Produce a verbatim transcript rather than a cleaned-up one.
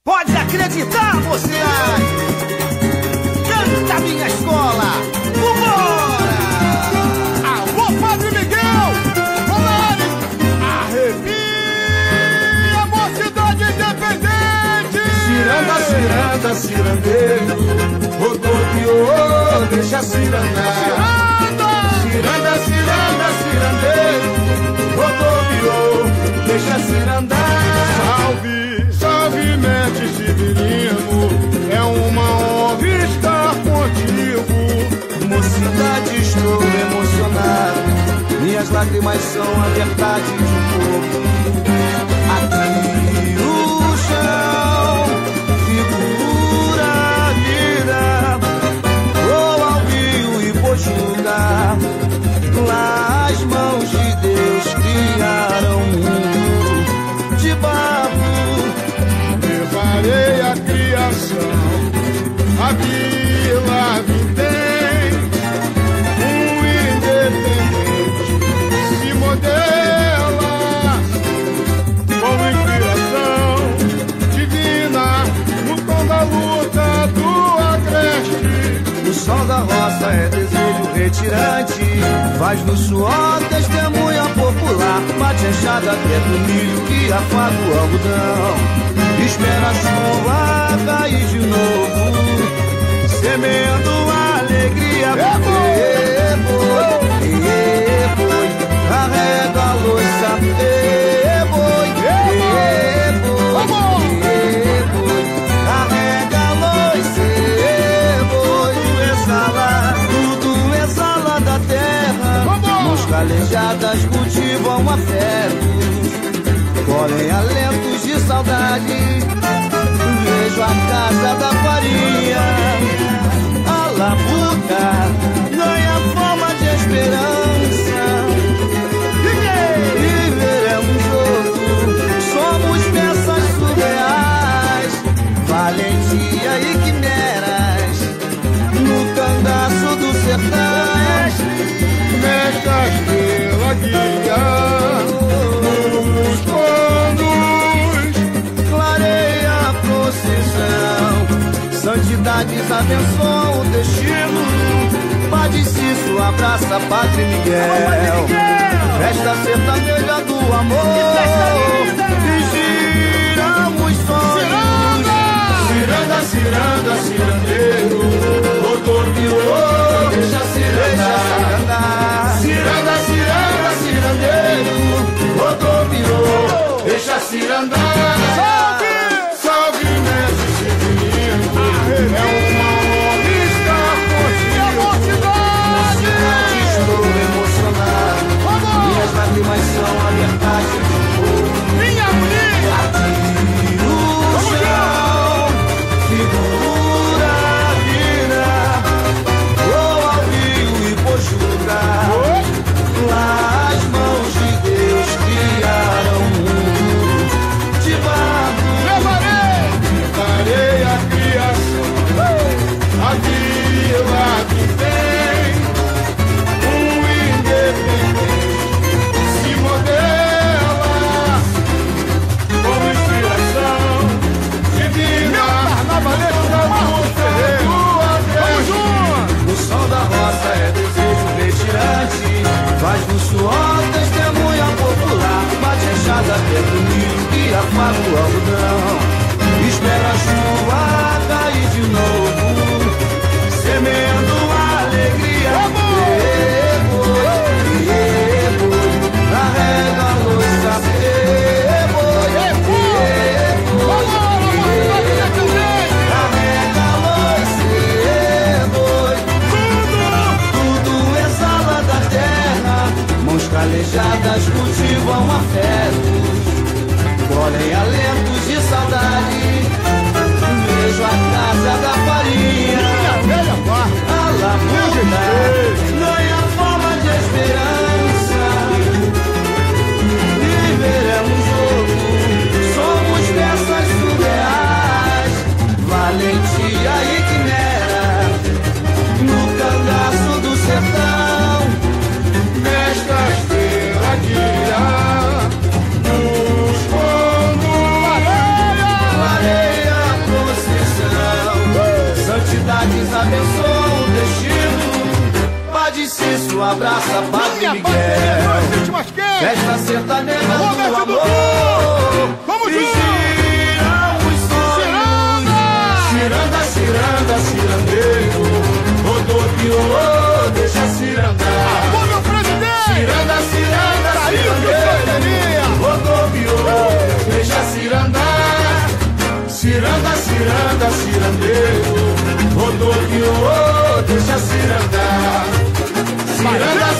Pode acreditar, mocidade! Canta minha escola! Vambora! Alô, Padre Miguel! Colare! Arrepia, mocidade independente! Ciranda, ciranda, cirandeiro, rodopiou, deixa cirandar. Ciranda, ciranda, cirandeiro, rodopiou, deixa cirandar. Salve, salve, mestre Severino, é uma honra estar contigo. Mocidade, estou emocionado, minhas lágrimas são a verdade de um povo. Aqui o chão figura a vida, vou ao rio e vou julgar. Lá as mãos de Deus criaram um mundo de barro. Preparei a criação, a vila vintém, um independente se modela como inspiração divina no tom da luta do agreste. O sol da roça é desejo retirante, faz no suor testemunha popular, bate a enxada, quebra o milho e afaga o algodão. Espera a chuva cair de novo, semeando a alegria. É boi, é boi, carrega a louça. É boi, é boi, é boi, carrega a louça. É boi, tudo exala, tudo exala da terra. Mãos calejadas cultivam afeto, colhem alentos de saudade. Vejo a casa da farinha, a labuta ganha forma de esperança. Viver é um jogo, somos peças surreais, valentia e quimeras no cangaço do sertão. Nesta estrela guia nos planos, clareia a procissão, santidades abençoam o destino. Padre Cício abraça Padre Miguel, festa sertaneja do amor, e giram os sonhos. ciranda, ciranda, cirandeiro, rodopiou, deixa cirandar. Ciranda, ciranda, cirandeiro, rodopiou, deixa cirandar. Salve, salve, mestre Severino, é uma honra estar contigo. Mocidade, estou emocionado, minhas lágrimas são a verdade do povo. Minha bonita! Aqui o chão figura a vida, vou ao rio e vou julgar. Lá as mãos de Deus criaram um mundo de barro. Preparei, preparei a criação, a vila que tem um independente se modela como inspiração divina. Nova letra do agreste. O sol da roça é desejo retirante, faz no suor testemunha popular, bate a enxada dentro do milho e afaga o algodão. Espera a chuva cair de novo, semeando a alegria. É boi, é boi, carrega a louça. É boi, é boi, carrega a louça. É boi, tudo exala da terra, mãos calejadas cultivam afetos, colhem alentos de saudade. um abraço a Padre Miguel. Festa sertaneja do amor. Vamos e giram os sonhos. Ciranda, ciranda, cirandeiro. Rodopiou, deixa cirandar. Ô, meu presidente! Ciranda, ciranda, cirandeiro. Rodopiou, deixa cirandar. Ciranda, ciranda, cirandeiro. Rodopiou, deixa cirandar. Ciranda,